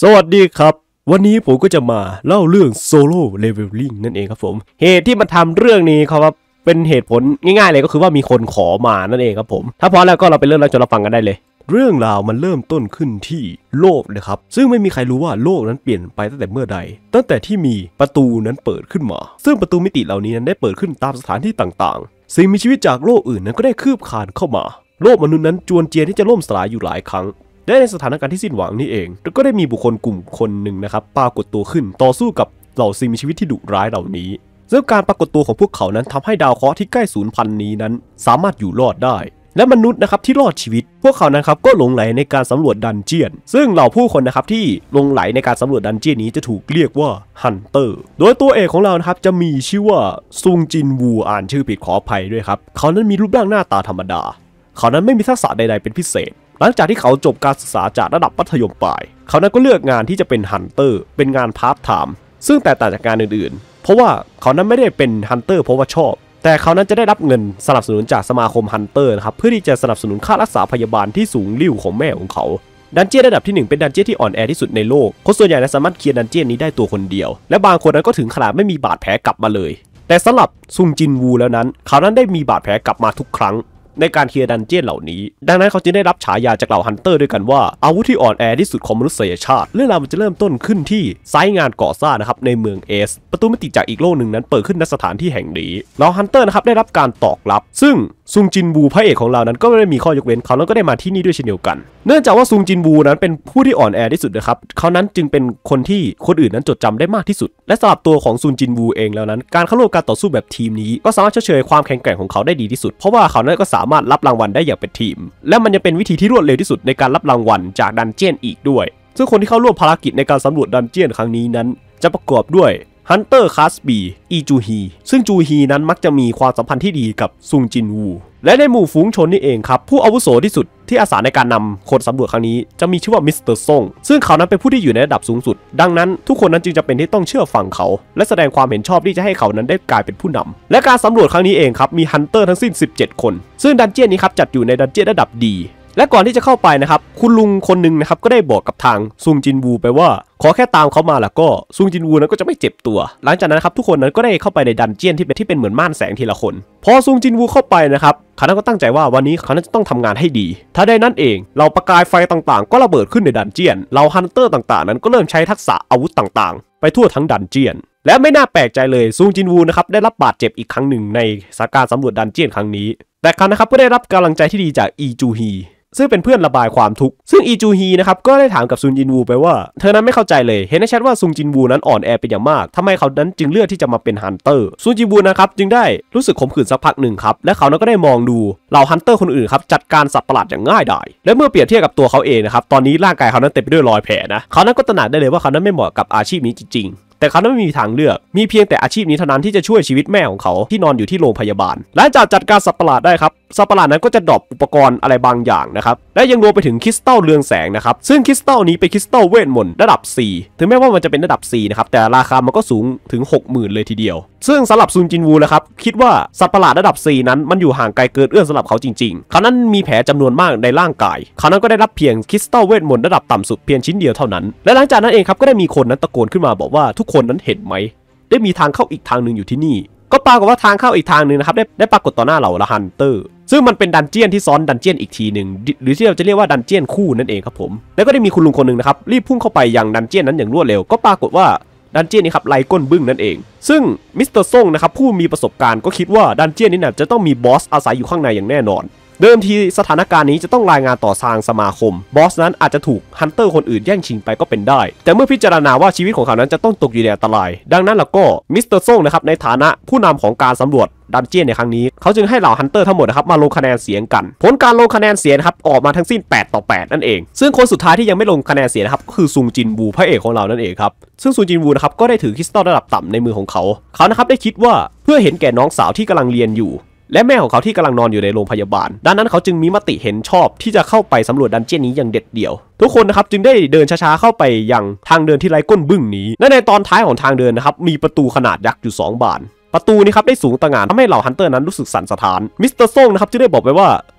สวัสดีครับวันนี้ผมก็จะมาเล่าเรื่องโซโล่เลเวลลิ่งนั่นเองครับผมเหตุที่มันทำเรื่องนี้ครับเป็นเหตุผลง่ายๆเลยก็คือว่ามีคนขอมานั่นเองครับผมถ้าพร้อมแล้วก็เราไปเริ่มรับชมรับฟังกันได้เลยเรื่องราวมันเริ่มต้นขึ้นที่โลกนะครับซึ่งไม่มีใครรู้ว่าโลกนั้นเปลี่ยนไปตั้งแต่เมื่อใดตั้งแต่ที่มีประตูนั้นเปิดขึ้นมาซึ่งประตูมิติเหล่านี้นั้นได้เปิดขึ้นตามสถานที่ต่างๆสิ่งมีชีวิตจากโลกอื่นนั้นก็ได้คืบคลานเข้ามาโลกมนุษย์นั้นจวนเจียนที่จะล่มสลายอยู่หลายครั้งและในสถานการณ์ที่สิ้นหวังนี่เองก็ได้มีบุคคลกลุ่มคนหนึ่งนะครับปรากฏตัวขึ้นต่อสู้กับเหล่าสิ่งมีชีวิตที่ดุร้ายเหล่านี้ซึ่งการปรากฏตัวของพวกเขานั้นทำให้ดาวเคราะห์ที่ใกล้สูญพันธุ์นี้นั้นสามารถอยู่รอดได้และมนุษย์นะครับที่รอดชีวิตพวกเขานะครับก็หลงไหลในการสำรวจดันเจียนซึ่งเหล่าผู้คนนะครับที่หลงไหลในการสำรวจดันเจียนนี้จะถูกเรียกว่าฮันเตอร์โดยตัวเอกของเรานะครับจะมีชื่อว่าซุงจินวูอ่านชื่อผิดขออภัยด้วยครับเขานั้นมีรูปร่างหน้าตาธรรมดาเขานั้นไม่มีทักษะใดๆเป็นพิเศษหลังจากที่เขาจบการศึกษาจากระดับมัธยมปลายเขานั้นก็เลือกงานที่จะเป็นฮันเตอร์เป็นงานพาร์ทไทม์ซึ่งแตกต่างจากงานอื่นๆเพราะว่าเขานั้นไม่ได้เป็นฮันเตอร์เพราะว่าชอบแต่เขานั้นจะได้รับเงินสนับสนุนจากสมาคมฮันเตอร์นะครับเพื่อที่จะสนับสนุนค่ารักษาพยาบาลที่สูงลิ่วของแม่ของเขาดันเจี้ยนระดับที่1เป็นดันเจี้ยนที่อ่อนแอที่สุดในโลกคนส่วนใหญ่นั้นสามารถเคลียร์ดันเจี้ยนนี้ได้ตัวคนเดียวและบางคนนั้นก็ถึงขนาดไม่มีบาดแผลกลับมาเลยแต่สำหรับซุงจินวูแล้วนั้นเขานั้นได้มีบาดแผลกลับมาทุกครั้งในการเคลียร์ดันเจี้ยนเหล่านี้ดังนั้นเขาจึงได้รับฉายาจากเหล่าฮันเตอร์ด้วยกันว่าอาวุธที่อ่อนแอที่สุดของมนุษยชาติเรื่องราวมันจะเริ่มต้นขึ้นที่ไซต์งานก่อสร้างนะครับในเมืองเอสประตูมิติจากอีกโลกหนึ่งนั้นเปิดขึ้นณสถานที่แห่งนี้เหล่าฮันเตอร์นะครับได้รับการตอกรับซึ่งซุงจินวูพระเอกของเรานั้นก็ไม่ได้มีข้อยกเว้นเขานั้นก็ได้มาที่นี่ด้วยเช่นเดียวกันเนื่องจากว่าซุงจินวูนั้นเป็นผู้ที่อ่อนแอที่สุดนะครับเขานั้นจึงเป็นคนที่คนอื่นนั้นจดจำได้มากที่สุดและสำหรับตัวของซุงจินวูเองแล้วนั้นการเข้าร่วมการต่อสู้แบบทีมนี้ก็สามารถเฉยความแข็งแกร่งของเขาได้ดีที่สุดเพราะว่าเขานั้นก็สามารถรับรางวัลได้อย่างเป็นทีมและมันยังเป็นวิธีที่รวดเร็วที่สุดในการรับรางวัลจากดันเจี้ยนอีกด้วยซึ่งคนที่เข้าร่วมภารกิจในการสำรวจดันเจี้ยนครั้งนี้นั้นจะประกอบด้วยฮันเตอร์คาสบีอีจูฮีซึ่งจูฮีนั้นมักจะมีความสัมพันธ์ที่ดีกับซุงจินวูและในหมู่ฝูงชนนี่เองครับผู้อาวุโสที่สุดที่อาสาในการนำคนสำรวจครั้งนี้จะมีชื่อว่ามิสเตอร์ซ่งซึ่งเขานั้นเป็นผู้ที่อยู่ในระดับสูงสุดดังนั้นทุกคนนั้นจึงจะเป็นที่ต้องเชื่อฟังเขาและแสดงความเห็นชอบที่จะให้เขานั้นได้กลายเป็นผู้นำและการสำรวจครั้งนี้เองครับมีฮันเตอร์ทั้งสิ้น17คนซึ่งดันเจี้ยนนี้ครับจัดอยู่ในดันเจี้ยนระดับดีและก่อนที่จะเข้าไปนะครับคุณลุงคนหนึ่งนะครับก็ได้บอกกับทางซุงจินวูไปว่าขอแค่ตามเขามาแล้วก็ซุงจินวูนั้นก็จะไม่เจ็บตัวหลังจากนั้นครับทุกคนนั้นก็ได้เข้าไปในดันเจี้ยนที่เป็นเหมือนม่านแสงทีละคนพอซุงจินวูเข้าไปนะครับเขานั้นก็ตั้งใจว่าวันนี้เขานั้นจะต้องทำงานให้ดีถ้าได้นั้นเองเราประกายไฟต่างๆก็ระเบิดขึ้นในดันเจี้ยนเราฮันเตอร์ต่างๆนั้นก็เริ่มใช้ทักษะอาวุธต่างๆไปทั่วทั้งดันเจี้ยนและไม่น่าแปลกใจเลยซุงจินวูนะครับได้รับบาดเจ็บอีกครั้งหนึ่งในการสำรวจดันเจี้ยนครั้งนี้แต่เขานะครับก็ได้รับกำลังใจที่ดีจากอีจูฮีซึ่งเป็นเพื่อนระบายความทุกข์ซึ่งอีจูฮีนะครับก็ได้ถามกับซุนจินวูไปว่าเธอนั้นไม่เข้าใจเลยเห็นได้ชัดว่าซุนจินวูนั้นอ่อนแอเป็นอย่างมากทำไมเขานั้นจึงเลือกที่จะมาเป็นฮันเตอร์ซุนจินวูนะครับจึงได้รู้สึกขมขื่นสักพักหนึ่งครับและเขานั้นก็ได้มองดูเหล่าฮันเตอร์คนอื่นครับจัดการสัตว์ประหลาดอย่างง่ายดายและเมื่อเปรียบเทียบกับตัวเขาเองนะครับตอนนี้ร่างกายเขานั้นเต็มไปด้วยรอยแผลนะเขานั้นก็ตระหนักได้เลยว่าเขานั้นไม่เหมาะกับอาชีพนี้จริงแต่เขาไม่มีทางเลือกมีเพียงแต่อาชีพนี้เท่านั้นที่จะช่วยชีวิตแม่ของเขาที่นอนอยู่ที่โรงพยาบาลหลังจากจัดการสัตว์ประหลาดได้ครับสัตว์ประหลาดนั้นก็จะดรอปอุปกรณ์อะไรบางอย่างนะครับและยังรวมไปถึงคริสตัลเรืองแสงนะครับซึ่งคริสตัลนี้เป็นคริสตัลเวทมนต์ระดับ 4ถึงแม้ว่ามันจะเป็นระดับ 4นะครับแต่ราคามันก็สูงถึง 60,000 เลยทีเดียวซึ่งสำหรับซุนจินวูนะครับคิดว่าสัตว์ประหลาดระดับ 4นั้นมันอยู่ห่างไกลเกินเอื้อมสำหรับเขาจริงๆเขานั้นมีแผลจำนวนมากในร่างกายเขานั้นก็ได้รับเพียงคริสตัลเวทมนต์ระดับต่ำสุดเพียงชิ้นเดียวเท่านั้นและหลังจากนั้นเองครับก็ได้มีคนนั้นตะโกนขึ้นมาบอกว่าทุกคนนั้นเห็นไหมได้มีทางเข้าอีกทางหนึ่งอยู่ที่นี่ก็ปรากฏว่าทางเข้าอีกทางหนึ่งนะครับได้ปรากฏต่อหน้าเหล่าฮันเตอร์ซึ่งมันเป็นดันเจี้ยนที่ซ้อนดันเจี้ยนอีกทีหนึ่งหรือที่เราจะเรียกว่าดันเจี้ยนคู่นั่นเองครับผมแล้วก็ได้มีคุณลุงคนหนึ่งนะครับรีบพุ่งเข้าไปยังดันเจี้ยนนั้นอย่างรวดเร็วก็ปรากฏว่าดันเจี้ยนนี้ครับไล่ก้นบึ้งนั่นเองซึ่งมิสเตอร์ซ่งนะครับผู้มีประสบการณ์ก็คิดว่าดันเจี้ยนนี้น่ะจะต้องมีบอสอาศัยอยู่ข้างในอย่างแน่นอนเดิมทีสถานการณ์นี้จะต้องรายงานต่อทางสมาคมบอสนั้นอาจจะถูกฮันเตอร์คนอื่นแย่งชิงไปก็เป็นได้แต่เมื่อพิจารณาว่าชีวิตของเขานั้นจะต้องตกอยู่ในอันตรายดังนั้นแล้วก็มิสเตอร์ซ่งนะครับในฐานะผู้นำของการสำรวจดันเจี้ยนในครั้งนี้เขาจึงให้เหล่าฮันเตอร์ทั้งหมดนะครับมาลงคะแนนเสียงกันผลการลงคะแนนเสียงครับออกมาทั้งสิ้น8-8นั่นเองซึ่งคนสุดท้ายที่ยังไม่ลงคะแนนเสียงนะครับก็คือซุงจินวูพระเอกของเรานั่นเองครับซึ่งซุงจินวูนะครับก็ได้ถือคริสตัลระดับต่ำในมือของเขานะครับได้คิดว่าเพื่อเห็นแก่น้องสาวที่กำลังเรียนอยู่และแม่ของเขาที่กำลังนอนอยู่ในโรงพยาบาลดังนั้นเขาจึงมีมติเห็นชอบที่จะเข้าไปสำรวจดันเจี้ยนนี้อย่างเด็ดเดี่ยวทุกคนนะครับจึงได้เดินช้าๆเข้าไปยังทางเดินที่ไร้ก้นบึ้งนี้และในตอนท้ายของทางเดินนะครับมีประตูขนาดยักษ์อยู่2 บานประตูนี้ครับได้สูงตระหง่านทำให้เหล่าฮันเตอร์นั้นรู้สึกสั่นสะท้านมิสเตอร์ซ่งนะครับจึงได้บอกไปว่า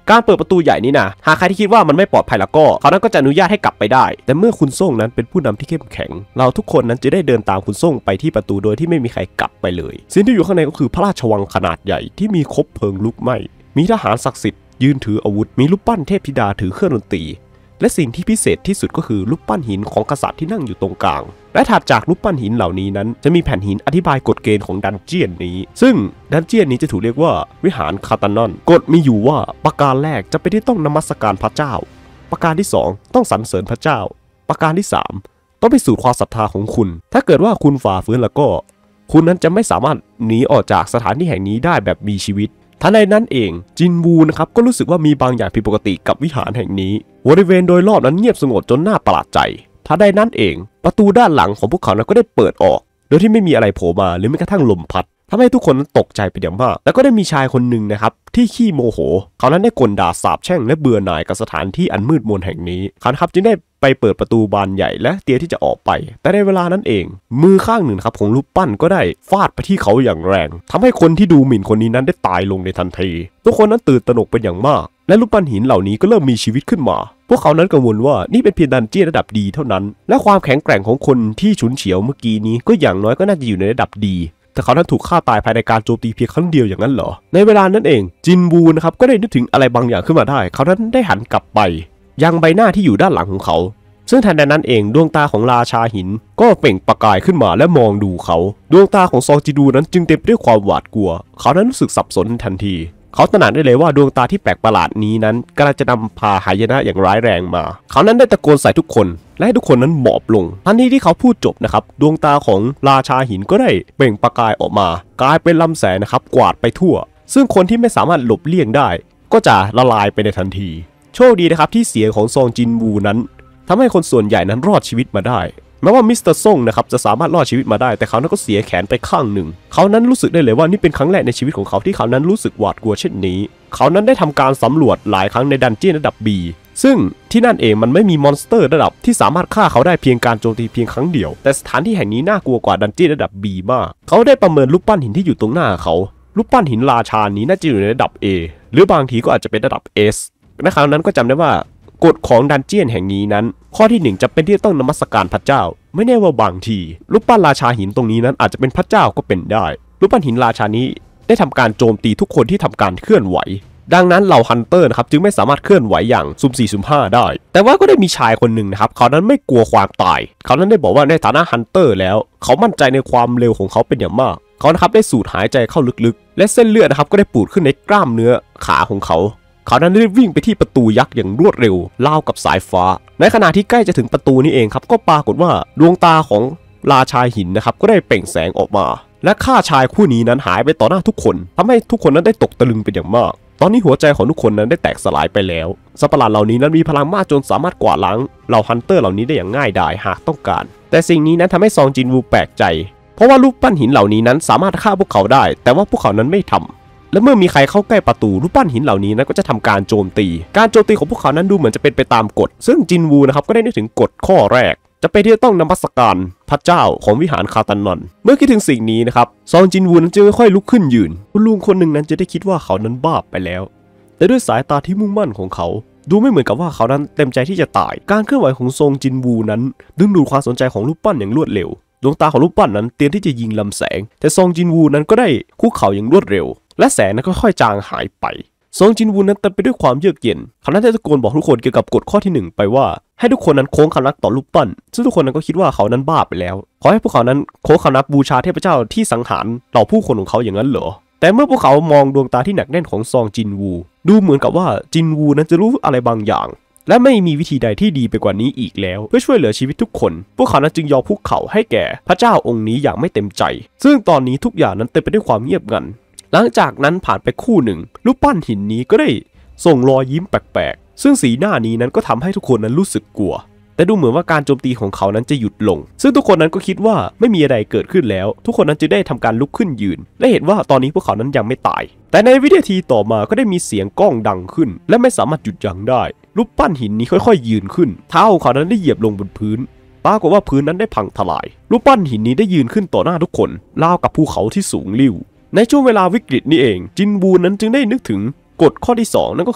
การเปิดประตูใหญ่นี้นะหากใครที่คิดว่ามันไม่ปลอดภัยแล้วก็เขานั้นก็จะอนุญาตให้กลับไปได้แต่เมื่อคุณส่งนั้นเป็นผู้นำที่เข้มแข็งเราทุกคนนั้นจะได้เดินตามคุณส่งไปที่ประตูโดยที่ไม่มีใครกลับไปเลยสิ่งที่อยู่ข้างในก็คือพระราชวังขนาดใหญ่ที่มีคบเพลิงลุกไหม้มีทหารศักดิ์สิทธิ์ยืนถืออาวุธมีรูปปั้นเทพธิดาถือเครื่องดนตรีและสิ่งที่พิเศษที่สุดก็คือรูปปั้นหินของกษัตริย์ที่นั่งอยู่ตรงกลางและถัดจากรูปปั้นหินเหล่านี้นั้นจะมีแผ่นหินอธิบายกฎเกณฑ์ของดันเจียนนี้ซึ่งดันเจียนนี้จะถูกเรียกว่าวิหารคาตานอนกฎมีอยู่ว่าประการแรกจะเป็นที่ต้องนมัสการพระเจ้าประการที่2ต้องสรรเสริญพระเจ้าประการที่3ต้องพิสูจน์ความศรัทธาของคุณถ้าเกิดว่าคุณฝ่าฝืนแล้วก็คุณนั้นจะไม่สามารถหนีออกจากสถานที่แห่งนี้ได้แบบมีชีวิตทันใดนั้นเองจินวูนะครับก็รู้สึกว่ามีบางอย่างผิดปกติกับวิหารแห่งนี้บริเวณโดยรอบนั้นเงียบสงบจนน่าประหลาดใจทันใดนั้นเองประตูด้านหลังของพวกเขานั้นก็ได้เปิดออกโดยที่ไม่มีอะไรโผล่มาหรือแม้กระทั่งลมพัดทำให้ทุกคนนั้นตกใจเป็นอย่างมากแล้วก็ได้มีชายคนหนึ่งนะครับที่ขี้โมโหเขานั้นได้กลด่าสาปแช่งและเบื่อหน่ายกับสถานที่อันมืดมนแห่งนี้เขาครับจึงได้ไปเปิดประตูบานใหญ่และเตรียมที่จะออกไปแต่ในเวลานั้นเองมือข้างหนึ่งครับของรูปปั้นก็ได้ฟาดไปที่เขาอย่างแรงทำให้คนที่ดูหมิ่นคนนี้นั้นได้ตายลงในทันทีทุกคนนั้นตื่นตระหนกเป็นอย่างมากและรูปปั้นหินเหล่านี้ก็เริ่มมีชีวิตขึ้นมาพวกเขานั้นกังวลว่านี่เป็นเพียงดันเจี้ยนระดับดีเท่านั้นและความแข็งแกร่งของคนที่ฉุนเฉียวเมื่อกี้นี้ก็อย่างน้อยก็น่าจะอยู่ในระดับดีแต่เขานั้นถูกฆ่าตายภายในการโจมตีเพียงครั้งเดียวอย่างนั้นเหรอในเวลานั้นเองจินวูนะครับก็ได้นึกถึงอะไรบางอย่างขึ้นมาได้เขานั้นได้หันกลับไปยังใบหน้าที่อยู่ด้านหลังของเขาซึ่งทันใดนั้นเองดวงตาของราชาหินก็เปล่งประกายขึ้นมาและมองดูเขาดวงตาของซองจิดูนั้นจึงเต็มไปด้วยความหวาดกลัวเขานั้นรู้สึกสับสนทันทีเขาตระหนักได้เลยว่าดวงตาที่แปลกประหลาดนี้นั้นกำลังจะนำพาหายนะอย่างร้ายแรงมาเขานั้นได้ตะโกนใส่ทุกคนและให้ทุกคนนั้นหมอบลงทันทีที่เขาพูดจบนะครับดวงตาของราชาหินก็ได้เปล่งประกายออกมากลายเป็นลำแสงนะครับกวาดไปทั่วซึ่งคนที่ไม่สามารถหลบเลี่ยงได้ก็จะละลายไปในทันทีโชคดีนะครับที่เสียงของซองจินวูนั้นทำให้คนส่วนใหญ่นั้นรอดชีวิตมาได้แม้ว่ามิสเตอร์ซ่งนะครับจะสามารถรอดชีวิตมาได้แต่เขานั้นก็เสียแขนไปข้างหนึ่งเขานั้นรู้สึกได้เลยว่านี่เป็นครั้งแรกในชีวิตของเขาที่เขานั้นรู้สึกหวาดกลัวเช่นนี้เขานั้นได้ทำการสำรวจหลายครั้งในดันเจี้ยนระดับ B ซึ่งที่นั่นเองมันไม่มีมอนสเตอร์ระดับที่สามารถฆ่าเขาได้เพียงการโจมตีเพียงครั้งเดียวแต่สถานที่แห่งนี้น่ากลัวกว่าดันเจี้ยนระดับ B มากเขาได้ประเมินรูปปั้นหินที่อยู่ตรงหน้าเขารูปปั้นหินราชานี้น่าจะอยู่ในระดับ A หรือบางทีก็อาจจะเป็นระดับ S ในครั้งนั้นก็จำได้ว่ากฎของดันเจี้ยนแห่งนี้นั้นข้อที่1จะเป็นที่ต้องนมัสการพระเจ้าไม่แน่ว่าบางทีรูปปั้นราชาหินตรงนี้นั้นอาจจะเป็นพระเจ้าก็เป็นได้รูปปั้นหินราชานี้ได้ทำการโจมตีทุกคนที่ทำการเคลื่อนไหวดังนั้นเหล่าฮันเตอร์นะครับจึงไม่สามารถเคลื่อนไหวอย่างสุ่ม4สุ่ม5ได้แต่ว่าก็ได้มีชายคนหนึ่งนะครับเขานั้นไม่กลัวความตายเขานั้นได้บอกว่าในฐานะฮันเตอร์แล้วเขามั่นใจในความเร็วของเขาเป็นอย่างมากเขานะครับได้สูดหายใจเข้าลึกๆและเส้นเลือดนะครับก็ได้ปูดขึ้นในกล้ามเนื้อขาของเขานั้นได้วิ่งไปที่ประตูยักษ์อย่างรวดเร็วราวกับสายฟ้าในขณะที่ใกล้จะถึงประตูนี้เองครับก็ปรากฏว่าดวงตาของราชาหินนะครับก็ได้เปล่งแสงออกมาและฆ่าชายคู่นี้นั้นหายไปต่อหน้าทุกคนทำให้ทุกคนนั้นได้ตกตะลึงเป็นอย่างมากตอนนี้หัวใจของทุกคนนั้นได้แตกสลายไปแล้วสัตว์ประหลาดเหล่านี้นั้นมีพลังมากจนสามารถกวาดล้างเหล่าฮันเตอร์เหล่านี้ได้อย่างง่ายดายหากต้องการแต่สิ่งนี้นั้นทำให้ซองจินวูแปลกใจเพราะว่ารูปปั้นหินเหล่านี้นั้นสามารถฆ่าพวกเขาได้แต่ว่าพวกเขานั้นไม่ทำและเมื่อมีใครเข้าใกล้ประตูรูปปั้นหินเหล่านี้นั้นก็จะทำการโจมตีของพวกเขานั้นดูเหมือนจะเป็นไปตามกฎซึ่งจินวูนะครับก็ได้นึกถึงกฎข้อแรกจะเป็นที่ต้องนมัสการพระเจ้าของวิหารคาตานอนเมื่อคิดถึงสิ่งนี้นะครับซองจินวูนั้นจึงค่อยลุกขึ้นยืนคุณลุงคนหนึ่งนั้นจะได้คิดว่าเขานั้นบ้าไปแล้วแต่ด้วยสายตาที่มุ่งมั่นของเขาดูไม่เหมือนกับว่าเขานั้นเต็มใจที่จะตายการเคลื่อนไหวของซองจินวูนั้นดึงดูดความสนใจของรูปปั้นอย่างรวดเร็วดวงตาของรูปปั้นนั้นเตรียมที่จะยิงลำแสงแต่ซองจินวูนั้นก็ได้คุกเข่าอย่างรวดเร็วและแสงนั้นค่อยๆจางหายไปซองจินวูนั้นเต็มไปด้วยความเยือกเย็นเขานั้นได้ตะโกนบอกทุกคนเกี่ยวกับกฎข้อที่1ไปว่าให้ทุกคนนั้นโค้งคำนับต่อรูปปั้นซึ่งทุกคนนั้นก็คิดว่าเขานั้นบ้าไปแล้วขอให้พวกเขานั้นโค้งคำนับบูชาเทพเจ้าที่สังหารเหล่าผู้คนของเขาอย่างนั้นเหรอแต่เมื่อพวกเขามองดวงตาที่หนักแน่นของซองจินวูดูเหมือนกับว่าจินวูนั้นจะรู้อะไรบางอย่างและไม่มีวิธีใดที่ดีไปกว่านี้อีกแล้วเพื่อช่วยเหลือชีวิตทุกคนพวกเขานั้นจึงยอมคุกเข่าให้แก่พระเจ้าองค์นี้อย่างไม่เต็มใจซึ่งตอนนี้ทุกอย่างนั้นเต็มไปด้วยความเงียบงันหลังจากนั้นผ่านไปคู่หนึ่งรูปปั้นหินนี้ก็ได้ส่งรอยยิ้มแปลกๆซึ่งสีหน้านี้นั้นก็ทำให้ทุกคนนั้นรู้สึกกลัวแต่ดูเหมือนว่าการโจมตีของเขานั้นจะหยุดลงซึ่งทุกคนนั้นก็คิดว่าไม่มีอะไรเกิดขึ้นแล้วทุกคนนั้นจึงได้ทำการลุกขึ้นยืนและเห็นว่าตอนนี้พวกเขานั้นยังไม่ตายแต่ในวินาทีต่อมาก็ได้มีเสียงก้องดังขึ้นและไม่สามารถหยุดยั้งได้รูปปั้นหินนี้ค่อยๆยืนขึ้นเท้าของเขานั้นได้เหยียบลงบนพื้นปรากฏว่าพื้นนั้นได้พังทลายรูปปั้นหินนี้ได้ยืนขึ้นต่อหน้าทุกคนราวกับภูเขาที่สูงลิ่วในช่วงเวลาวิกฤตนี้เองจินวูนั้นจึงได้นึกถึงกฎข้อที่2นั่นก็คือ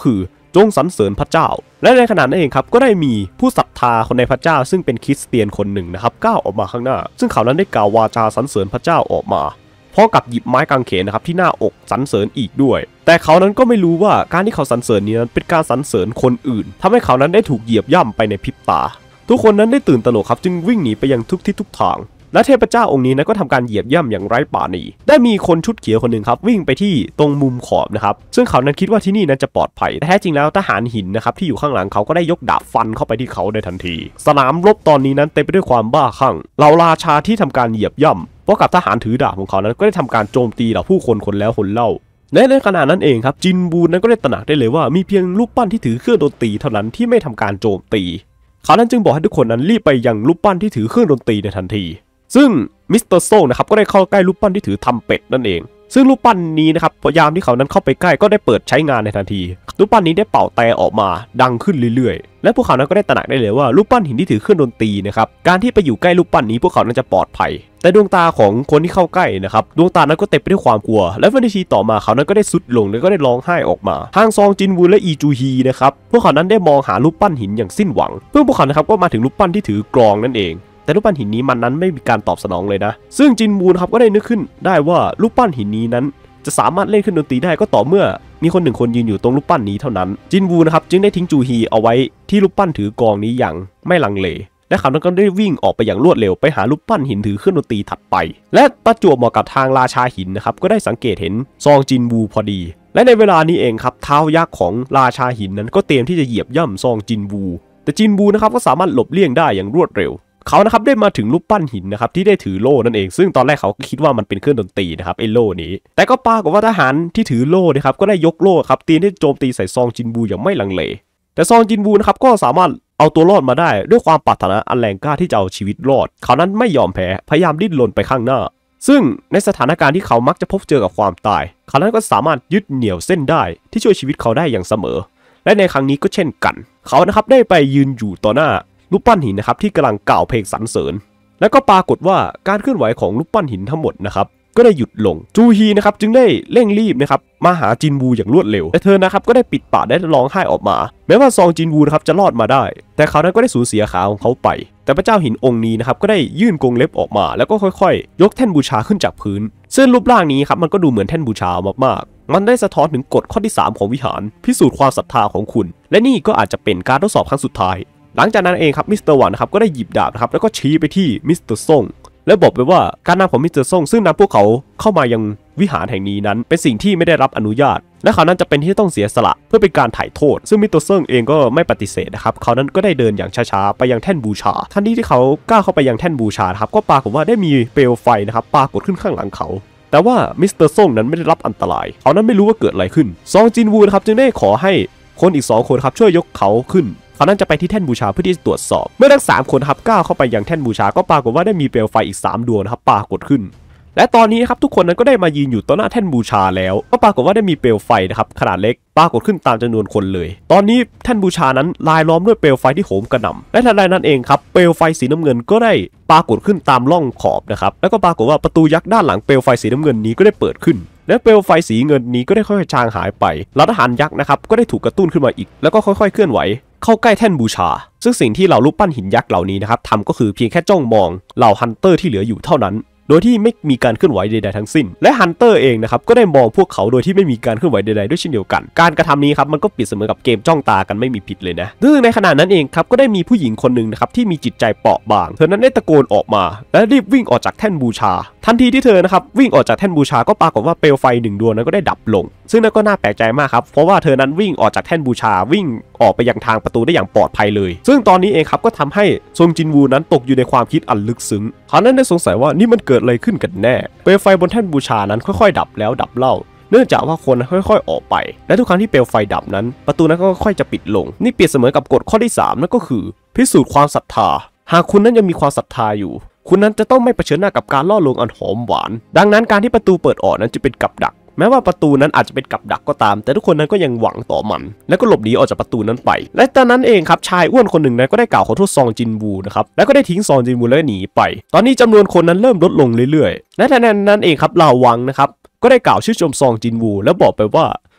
จงสรรเสริญพระเจ้าและในขณะนั้นเองครับก็ได้มีผู้ศรัทธาคนในพระเจ้าซึ่งเป็นคริสเตียนคนหนึ่งนะครับก้าวออกมาข้างหน้าซึ่งเขานั้นได้กล่าววาจาสรรเสริญพระเจ้าออกมาพร้อมกับหยิบไม้กางเขนนะครับที่หน้าอกสรรเสริญอีกด้วยแต่เขานั้นก็ไม่รู้ว่าการที่เขาสรรเสริญนี้นั้นเป็นการสรรเสริญคนอื่นทำให้เขานั้นได้ถูกเหยียบย่ำไปในพริบตาทุกคนนั้นได้ตื่นตระหนกครับจึงวิ่งหนีไปยังทุกทิศทุกทางและเทพเจ้าองค์นี้นั้นก็ทำการเหยียบย่ำอย่างไร้ปราณีได้มีคนชุดเขียวคนหนึ่งครับวิ่งไปที่ตรงมุมขอบนะครับซึ่งเขานั้นคิดว่าที่นี่นั้นจะปลอดภัยแต่แท้จริงแล้วทหารหินนะครับที่อยู่ข้างหลังเขาก็ได้ยกดาบฟันเข้าไปที่เขาในทันทีสนามรบตอนนี้นั้นเต็มไปด้วยความบ้าคลั่งเหล่าราชาที่ทำการเหยียบย่ำเพราะกับทหารถือดาบของเขานั้นก็ได้ทำการโจมตีเหล่าผู้คนคนแล้วคนเล่าและในขณะนั้นเองครับจินบูนั้นก็ได้ตระหนักได้เลยว่ามีเพียงรูปปั้นที่ถือเครื่องดนตรีเท่านั้นที่ไม่ทำการโจมตีเขานั้นจึงบอกให้ทุกคนนั้นรีบไปยังรูปปั้นที่ถือเครื่องดนตรีในทันทีซึ่งมิสเตอร์ซ่งนะครับก็ได้เข้าใกล้รูปปั้นที่ถือทำเป็ดนั่นเองซึ่งรูปปั้นนี้นะครับพยามที่เขานั้นเข้าไปใกล้ก็ได้เปิดใช้งานในทันทีรูปปั้นนี้ได้เป่าแต่ออกมาดังขึ้นเรื่อยๆและพวกเขานั้นก็ได้ตระหนักได้เลยว่ารูปปั้นหินที่ถือเครื่องดนตรีนะครับการที่ไปอยู่ใกล้รูปปั้นนี้พวกเขานั้นจะปลอดภัยแต่ดวงตาของคนที่เข้าใกล้นะครับดวงตานั้นก็เต็มไปด้วยความกลัวและวินาทีต่อมาเขานั้นก็ได้สุดลงและก็ได้ร้องไห้ออกมาทางซองจินวูและอีจูฮีนะครับพวกเขานั้นได้มองหารูปปั้นหินอย่างสิ้นหวังเพื่อพวกเขานะครับก็มาถึงรูปปั้นที่ถือกลองนั่นเองแต่รูปปั้นหินนี้มันนั้นไม่มีการตอบสนองเลยนะซึ่งจินวูนะครับก็ได้นึกขึ้นได้ว่ารูปปั้นหินนี้นั้นจะสามารถเล่นเครื่องดนตรีได้ก็ต่อเมื่อมีคนหนึ่งคนยืนอยู่ตรงรูปปั้นนี้เท่านั้นจินวูนะครับจึงได้ทิ้งจูฮีเอาไว้ที่รูปปั้นถือกลองนี้อย่างไม่ลังเลและเขาก็ได้วิ่งออกไปอย่างรวดเร็วไปหารูปปั้นหินถือเครื่องดนตรีถัดไปและประจวบเหมาะกับทางราชาหินนะครับก็ได้สังเกตเห็นซองจินวูพอดีและในเวลานี้เองครับเท้ายักษ์ของราชาหินนั้นก็เตรียมที่จะเหยียบย่ำซองจินวูแต่จินวูนะครับก็สามารถหลบเลี่ยงได้อย่างรวดเร็วเขานะครับได้มาถึงรูปปั้นหินนะครับที่ได้ถือโล่นั่นเองซึ่งตอนแรกเขาก็คิดว่ามันเป็นเครื่องดนตรีนะครับไอ้โล่นี้แต่ก็ปรากฏว่าทหารที่ถือโล่นะครับก็ได้ยกโล่ครับเตรียมที่จะโจมตีใส่ซองจินวูอย่างไม่ลังเลแต่ซองจินวูนะครับก็สามารถเอาตัวรอดมาได้ด้วยความปรารถนาอันแรงกล้าที่จะเอาชีวิตรอดเขานั้นไม่ยอมแพ้พยายามดิ้นรนไปข้างหน้าซึ่งในสถานการณ์ที่เขามักจะพบเจอกับความตายเขานั้นก็สามารถยึดเหนี่ยวเส้นได้ที่ช่วยชีวิตเขาได้อย่างเสมอและในครั้งนี้ก็เช่นกันเขานะครับได้ไปยืนอยู่ต่อหน้ารูปปั้นหินนะครับที่กำลังกล่าวเพลงสรรเสริญและก็ปรากฏว่าการเคลื่อนไหวของรูปปั้นหินทั้งหมดนะครับก็ได้หยุดลงจูฮีนะครับจึงได้เร่งรีบนะครับมาหาจินวูอย่างรวดเร็วแต่เธอนะครับก็ได้ปิดปากได้ร้องไห้ออกมาแม้ว่าซองจินวูนะครับจะรอดมาได้แต่เขานั้นก็ได้สูญเสียขาของเขาไปแต่พระเจ้าหินองค์นี้นะครับก็ได้ยื่นกรงเล็บออกมาแล้วก็ค่อยๆยกแท่นบูชาขึ้นจากพื้นซึ่งรูปร่างนี้ครับมันก็ดูเหมือนแท่นบูชามากๆมันได้สะท้อนถึงกฎข้อที่3ของวิหารพิสูจน์ความศรัทธาของคุณและนี่ก็อาจจะเป็นการทดสอบครั้งสุดท้ายหลังจากนั้นเองครับมิสเตอร์หวานนะครับก็ได้หยิบดาบนะครับแล้วก็ชี้ไปที่มิสเตอร์ซ่งและบอกไปว่าการนำของมิสเตอร์ซ่งซึ่งนำพวกเขาเข้ามายังวิหารแห่งนี้นั้นเป็นสิ่งที่ไม่ได้รับอนุญาตและเขานั้นจะเป็นที่ต้องเสียสละเพื่อเป็นการถ่ายโทษซึ่งมิสเตอร์ซ่งเองก็ไม่ปฏิเสธนะครับเขานั้นก็ได้เดินอย่างช้าๆไปยังแท่นบูชาทันทีที่เขาก้าวเข้าไปยังแท่นบูชาครับก็ปรากฏว่าได้มีเปลวไฟนะครับปรากฏขึ้นข้างหลังเขาแต่ว่ามิสเตอร์ซ่งนั้นไม่ได้รับอันตรายเขานั้นไม่รู้ว่าเกิดอะไรขึ้นซองจินวูนะครับจึงได้ขอให้คนอีก2คนครับช่วยยกเขาขึ้นเขานั้นจะไปที่แท่นบูชาเพื่อที่จะตรวจสอบเมื่อทั้ง3คนครับก้าวเข้าไปยังแท่นบูชาก็ปรากฏว่าได้มีเปลวไฟอีก3ดวงนะครับปรากฏขึ้นและตอนนี้ครับทุกคนนั้นก็ได้มายืนอยู่ต่อหน้าแท่นบูชาแล้วก็ปรากฏว่าได้มีเปลวไฟนะครับขนาดเล็กปรากฏขึ้นตามจำนวนคนเลยตอนนี้แท่นบูชานั้นลายล้อมด้วยเปลวไฟที่โหมกระหน่ำและทันใดนั้นเองครับเปลวไฟสีน้ำเงินก็ได้ปรากฏขึ้นตามร่องขอบนะครับแล้วก็ปรากฏว่าประตูยักษ์ด้านหลังเปลวไฟสีน้ำเงินนี้ก็ได้เปิดขึ้นและเปลวไฟสีเงินนี้ก็ได้ค่อยๆจางหายไปเหล่าทหารยักษ์นะครับก็ได้ถูกกระตุ้นขึ้นมาอีกแล้วก็ค่อยๆเคลื่อนไหวเข้าใกล้แท่นบูชาซึ่งสิ่งที่เหล่ารูปปั้นหินยักษ์เหล่านี้นะครับทำก็คือเพียงแค่จ้องมองเหล่าฮันเตอร์ที่เหลืออยู่เท่านั้นโดยที่ไม่มีการเคลื่อนไหวใดๆทั้งสิ้นและฮันเตอร์เองนะครับก็ได้มองพวกเขาโดยที่ไม่มีการเคลื่อนไหวใดๆด้วยเช่นเดียวกันการกระทำนี้ครับมันก็เปรียบเสมือนกับเกมจ้องตากันไม่มีผิดเลยนะซึ่งในขณะนั้นเองครับก็ได้มีผู้หญิงคนหนึ่งนะครับที่มีจิตใจเปราะบางเธอนั้นได้ตะโกนออกมาและรีบวิ่งออกจากแท่นบูชาทันทีที่เธอนะครับวิ่งออกจากแท่นบูชาก็ปรากฏว่าเปลวไฟ1ดวงนั้นก็ได้ดับลงซึ่งนั่นก็น่าแปลกใจมากครับเพราะว่าเธอนั้นวิ่งออกจากแท่นบูชาวิ่งออกไปยังทางประตูได้อย่างปลอดภัยเลยซึ่งตอนนี้เองครับก็ทำให้ซงจินวูนั้นตกอยู่ในความคิดอันลึกซึ้งเขานั้นได้สงสัยว่านี่มันเกิดอะไรขึ้นกันแน่เปลวไฟบนแท่นบูชานั้นค่อยๆดับแล้วดับเล่าเนื่องจากว่าคนค่อยๆออกไปและทุกครั้งที่เปลวไฟดับนั้นประตูนั้นก็ค่อยๆจะปิดลงนี่เปรียบเสมือนกับกฎข้อที่3นั่นก็คือพิสูจน์ความศรัทธาหากคุณนั้นยังมีความศรัทธาอยู่คุณนั้นจะต้องไม่เผชิญหน้ากับการล่อลวงอันหอมหวานดังนั้นการที่ประตูเปิดออกนั้นจะเป็นกับดักแม้ว่าประตูนั้นอาจจะเป็นกับดักก็ตามแต่ทุกคนนั้นก็ยังหวังต่อมันและก็หลบหนีออกจากประตูนั้นไปและตอนนั้นเองครับชายอ้วนคนหนึ่งนั้นก็ได้กล่าวขอโทษซองจินวูนะครับแล้วก็ได้ทิ้งซองจินวูแล้วหนีไปตอนนี้จำนวนคนนั้นเริ่มลดลงเรื่อยๆและทันใดนั้นเองครับเหล่าวังนะครับก็ได้กล่าวชื่นชมซองจินวูแล้วบอกไปว่า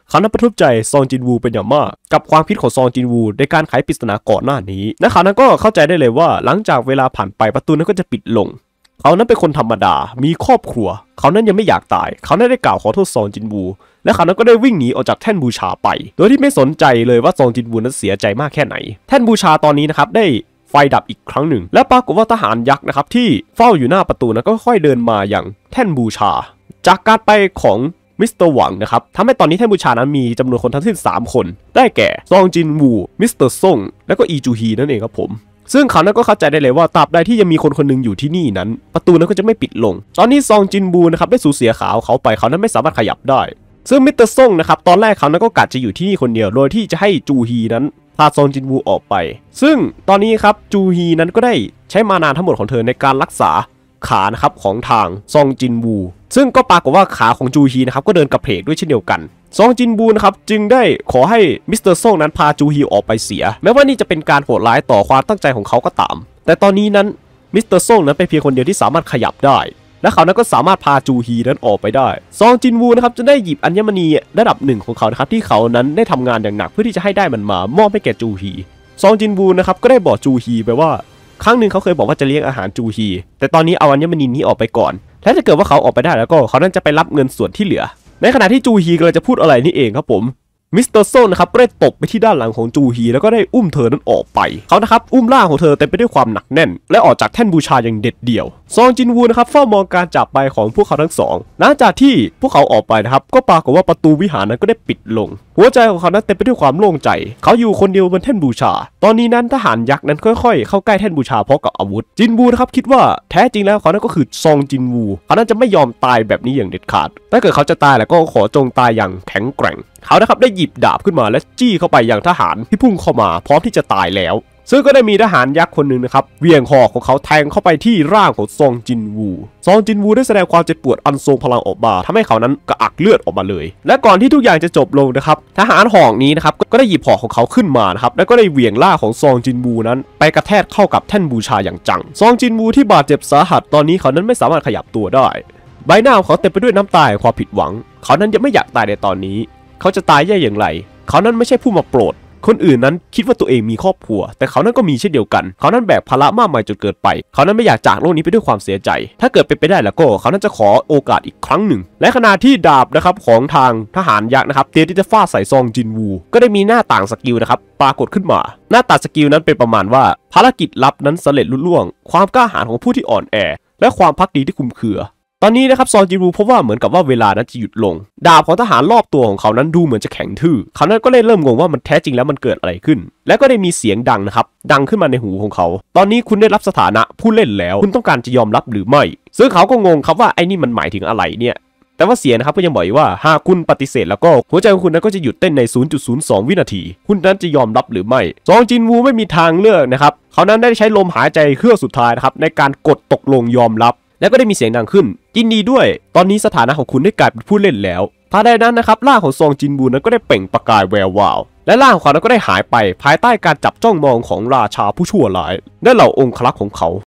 เขานั้นประทับใจซองจินวูเป็นอย่างมากกับความคิดของซองจินวูในการไขปริศนาก่อนหน้านี้และเขานั้นก็เข้าใจได้เลยว่าหลังจากเวลาผ่านไปประตูนั้นก็จะปิดลงเขานั้นเป็นคนธรรมดามีครอบครัวเขานั้นยังไม่อยากตายเขานั้นได้กล่าวขอโทษซองจินวูและเขานั้นก็ได้วิ่งหนีออกจากแท่นบูชาไปโดยที่ไม่สนใจเลยว่าซองจินวูนั้นเสียใจมากแค่ไหนแท่นบูชาตอนนี้นะครับได้ไฟดับอีกครั้งหนึ่งและปรากฏว่าทหารยักษ์นะครับที่เฝ้าอยู่หน้าประตูนั้นก็ค่อยเดินมาอย่างแท่นบูชาจากการไปของมิสเตอร์หวังนะครับทำให้ตอนนี้แท่นบูชานั้นมีจำนวนคนทั้งสิ้น3คนได้แก่ซองจินวูมิสเตอร์ซ่งและก็อีจูฮีนั่นเองครับผมซึ่งเขานั้นก็เข้าใจได้เลยว่าตราบใดที่ยังมีคนคนหนึ่งอยู่ที่นี่นั้นประตูนั้นก็จะไม่ปิดลงตอนนี้ซองจินวูนะครับได้สูญเสียขาเขาไปเขานั้นไม่สามารถขยับได้ซึ่งมิสเตอร์ซ่งนะครับตอนแรกเขานั้นก็กะจะอยู่ที่นี่คนเดียวโดยที่จะให้จูฮีนั้นพาซองจินวูออกไปซึ่งตอนนี้ครับจูฮีนั้นก็ได้ใช้มานานทั้งหมดของเธอในการรักษาขานะครับของทางซองจินวูซึ่งก็ปรากฏว่าขาของจูฮีนะครับก็เดินกระเพกด้วยเช่นเดียวกันซองจินวูนะครับจึงได้ขอให้มิสเตอร์ซ่งนั้นพาจูฮีออกไปเสียแม้ว่านี่จะเป็นการโหดร้ายต่อความตั้งใจของเขาก็ตามแต่ตอนนี้นั้นมิสเตอร์ซ่งนั้นเป็นเพียงคนเดียวที่สามารถขยับได้และเขานั้นก็สามารถพาจูฮีนั้นออกไปได้ซองจินวูนะครับจะได้หยิบอัญมณีระดับ1ของเขานะครับที่เขานั้นได้ทำงานอย่างหนักเพื่อที่จะให้ได้มันมามอบให้แก่จูฮีซองจินวูนะครับก็ได้บอกจูฮีไปว่าครั้งหนึ่งเขาเคยบอกว่าจะเลี้ยงอาหารจูฮีแต่ตอนนี้เอาอัญมณีนี้ออกไปก่อนและถ้าเกิดว่าเขาออกไปได้แล้วก็เขานั้นจะไปรับเงินส่วนที่เหลือในขณะที่จูฮีกำลังจะพูดอะไรนี่เองครับผมมิสเตอร์โซนะครับก็ได้ตบไปที่ด้านหลังของจูฮีแล้วก็ได้อุ้มเธอนั้นออกไปเขานะครับอุ้มร่างของเธอเต็มไปด้วยความหนักแน่นและออกจากแท่นบูชาอย่างเด็ดเดี่ยวซองจินวูนะครับเฝ้ามองการจากไปของพวกเขาทั้งสองหลังจากที่พวกเขาออกไปนะครับก็ปรากฏว่าประตูวิหารนั้นก็ได้ปิดลงหัวใจของเขานั้นเต็มไปด้วยความโล่งใจเขาอยู่คนเดียวบนแท่นบูชาตอนนี้นั้นทหารยักษ์นั้นค่อยๆเข้าใกล้แท่นบูชาพร้อมกับอาวุธจินวูนะครับคิดว่าแท้จริงแล้วเขานั้นก็คือซองจินวูเขานั้นจะไม่ยอมตายแบบนี้อย่างเด็ดขาดถ้าเกิดเขาจะตายแล้วก็ขอจงตายอย่างแข็งแกร่งเขานะครับได้หยิบดาบขึ้นมาและจี้เข้าไปยังทหารที่พุ่งเข้ามาพร้อมที่จะตายแล้วซึ่งก็ได้มีทหารยักษ์คนหนึ่งนะครับเวียงหอกของเขาแทงเข้าไปที่ร่างของซองจินวูได้แสดงความเจ็บปวดอันทรงพลังออกมาทำให้เขานั้นกระอักเลือดออกมาเลยและก่อนที่ทุกอย่างจะจบลงนะครับทหารหอกนี้นะครับก็ได้หยิบหอกของเขาขึ้นมานะครับแล้วก็ได้เหวี่ยงล่าของซองจินวูนั้นไปกระแทกเข้ากับแท่นบูชาอย่างจังซองจินวูที่บาดเจ็บสาหัสตอนนี้เขานั้นไม่สามารถขยับตัวได้ใบหน้าของเขาเต็มไปด้วยน้ำตาแห่งความผิดหวังเขานั้นยังไม่อยากตายในตอนนี้เขาจะตายได้อย่างไรเขานั้นไม่ใช่ผู้มาโปรดคนอื่นนั้นคิดว่าตัวเองมีครอบครัวแต่เขานั้นก็มีเช่นเดียวกันเขานั้นแบกภาระมากมายจนเกินไปเขานั้นไม่อยากจากโลกนี้ไปด้วยความเสียใจถ้าเกิดเป็นไปได้แล้วก็เขานั้นจะขอโอกาสอีกครั้งหนึ่งและขณะที่ดาบนะครับของทางทหารยักษ์นะครับเตรียมที่จะฟาดใส่ซองจินวูก็ได้มีหน้าต่างสกิลนะครับปรากฏขึ้นมาหน้าต่างสกิลนั้นเป็นประมาณว่าภารกิจลับนั้นสำเร็จลุล่วงความกล้าหาญของผู้ที่อ่อนแอและความภักดีที่คุ้มเคือตอนนี้นะครับซองจินวูพบว่าเหมือนกับว่าเวลานั้นจะหยุดลงดาบของทหารรอบตัวของเขานั้นดูเหมือนจะแข็งทื่อเขานั้นก็เลยเริ่มงงว่ามันแท้จริงแล้วมันเกิดอะไรขึ้นและก็ได้มีเสียงดังนะครับดังขึ้นมาในหูของเขาตอนนี้คุณได้รับสถานะผู้เล่นแล้วคุณต้องการจะยอมรับหรือไม่ซึ่งเขาก็งงครับว่าไอ้นี่มันหมายถึงอะไรเนี่ยแต่ว่าเสียงนะครับก็ยังบอกว่าหากคุณปฏิเสธแล้วก็หัวใจของคุณนั้นก็จะหยุดเต้นใน 0.02 วินาทีคุณนั้นจะยอมรับหรือไม่ซองจินวูไม่มีทางเลือกนะครับเขานั้นได้ใช้ลมหายใจเครื่องสุดท้ายนะครับในการกดตกลงยอมรับแล้วก็ได้มีเสียงดังขึ้นยินดีด้วยตอนนี้สถานะของคุณได้กลายเป็นผู้เล่นแล้วทันใดนั้นนะครับร่างของซองจินวูนั้นก็ได้เปล่งประกายแวววาวและร่างของเขานั้นก็ได้หายไปภายใต้การจับจ้องมองของราชาผู้ชั่วร้ายและเหล่าองครักษ์ของเขา